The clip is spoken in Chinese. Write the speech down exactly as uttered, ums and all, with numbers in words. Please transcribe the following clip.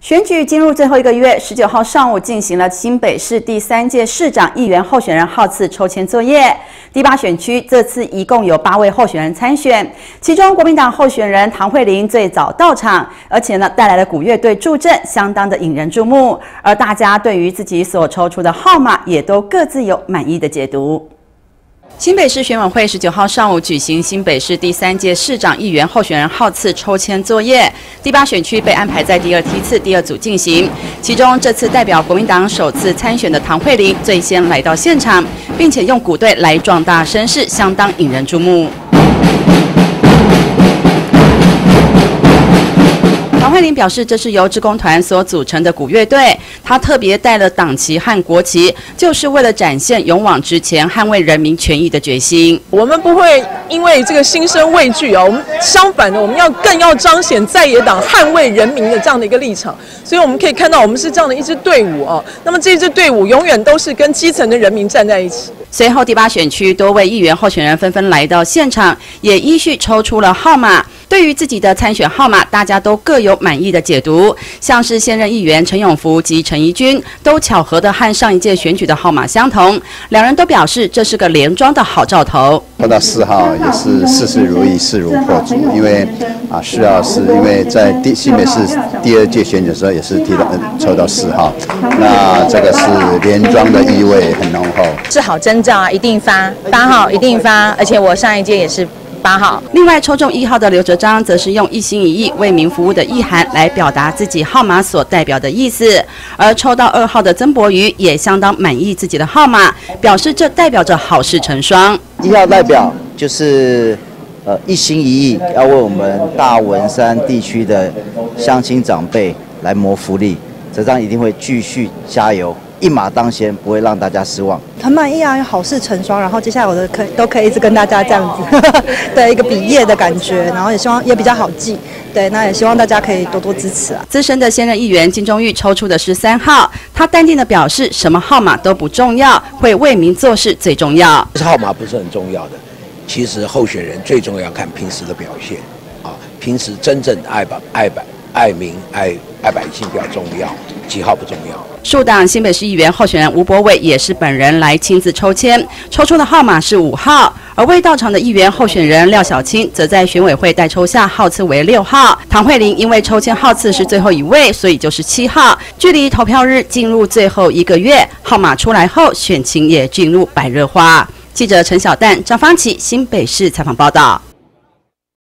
选举进入最后一个月，十九号上午进行了新北市第三届市长、议员候选人号次抽签作业。第八选区这次一共有八位候选人参选，其中国民党候选人唐慧玲最早到场，而且呢带来了古乐队助阵，相当的引人注目。而大家对于自己所抽出的号码，也都各自有满意的解读。 新北市选委会十九号上午举行新北市第三届市长、议员候选人号次抽签作业，第八选区被安排在第二梯次第二组进行。其中，这次代表国民党首次参选的唐慧玲最先来到现场，并且用鼓队来壮大声势，相当引人注目。 唐慧玲表示，这是由志工团所组成的鼓乐队，她特别带了党旗和国旗，就是为了展现勇往直前、捍卫人民权益的决心。 我们不会因为这个心生畏惧啊，我们相反的，我们要更要彰显在野党捍卫人民的这样的一个立场。所以我们可以看到，我们是这样的一支队伍啊。那么这支队伍永远都是跟基层的人民站在一起。 随后，第八选区多位议员候选人纷纷来到现场，也依序抽出了号码。对于自己的参选号码，大家都各有满意的解读。像是现任议员陈永福及陈怡君，都巧合的和上一届选举的号码相同，两人都表示这是个连庄的好兆头。 抽到四号也是事事如意，势如破竹。因为啊，四号是因为在第新北市第二届选举的时候也是提到抽到四号，那这个是连庄的意味很浓厚。 是好征兆啊，一定发八号，一定发，而且我上一届也是。 八号。 另外，抽中一号的刘哲章，则是用一心一意为民服务的意涵来表达自己号码所代表的意思。而抽到二号的曾博瑜也相当满意自己的号码，表示这代表着好事成双。 一号代表就是呃一心一意要为我们大文山地区的乡亲长辈来谋福利，哲章一定会继续加油。 一马当先，不会让大家失望。 很满意啊，好事成双。然后接下来我的可都可以一直跟大家这样子，对一个比业的感觉。然后也希望也比较好记，对，那也希望大家可以多多支持啊。 资深的现任议员金钟玉抽出的是三号，他淡定的表示，什么号码都不重要，会为民做事最重要。 号码不是很重要的，其实候选人最重要看平时的表现啊，平时真正爱百爱百爱民爱爱百姓比较重要，几号不重要。 数党新北市议员候选人吴柏伟也是本人来亲自抽签，抽出的号码是五号。而未到场的议员候选人廖小青则在选委会代抽下号次为六号。唐慧玲因为抽签号次是最后一位，所以就是七号。距离投票日进入最后一个月，号码出来后，选情也进入白热化。记者陈小蛋、张芳琪新北市采访报道。